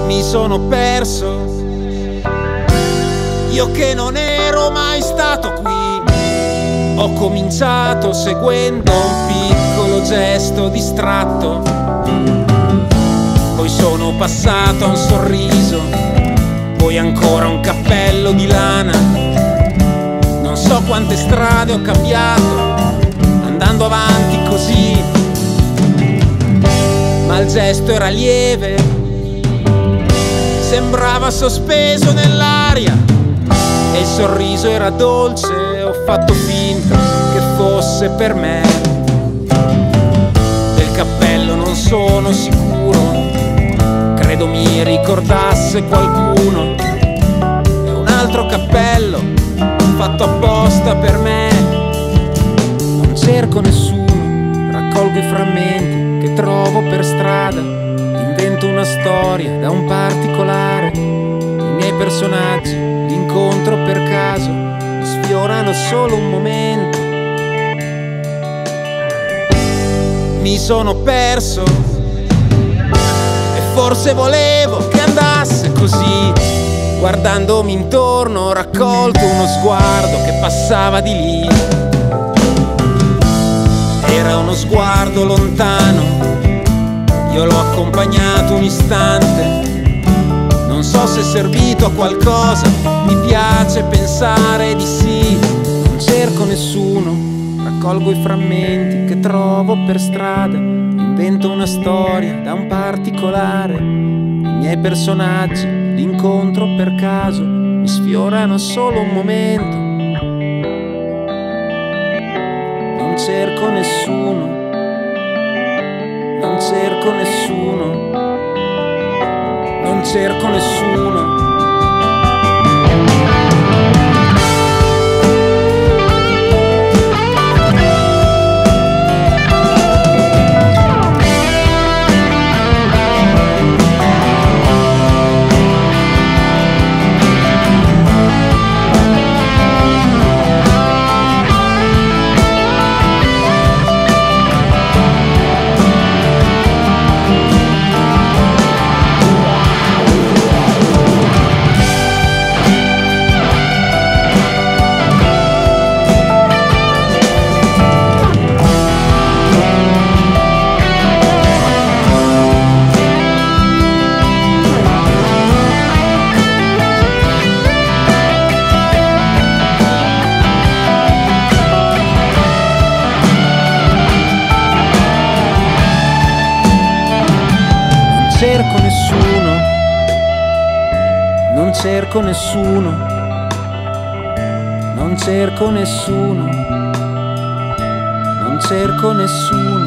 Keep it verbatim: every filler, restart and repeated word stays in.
Mi sono perso, io che non ero mai stato qui. Ho cominciato seguendo un piccolo gesto distratto, poi sono passato a un sorriso, poi ancora un cappello di lana. Non so quante strade ho cambiato andando avanti così, ma il gesto era lieve, sembrava sospeso nell'aria, e il sorriso era dolce. Ho fatto finta che fosse per me. Del cappello non sono sicuro, credo mi ricordasse qualcuno. È un altro cappello fatto apposta per me. Non cerco nessuno, raccolgo i frammenti che trovo per strada, invento una storia da un particolare. I miei personaggi li incontro per caso, mi sfiorano solo un momento. Mi sono perso e forse volevo che andasse così. Guardandomi intorno ho raccolto uno sguardo che passava di lì. Era uno sguardo lontano, io l'ho accompagnato un istante. Non so se è servito a qualcosa, mi piace pensare di sì. Non cerco nessuno, raccolgo i frammenti che trovo per strada, invento una storia da un particolare. I miei personaggi li incontro per caso, mi sfiorano solo un momento. Non cerco nessuno, non cerco nessuno, non cerco nessuno. Non cerco nessuno, non cerco nessuno, non cerco nessuno, non cerco nessuno.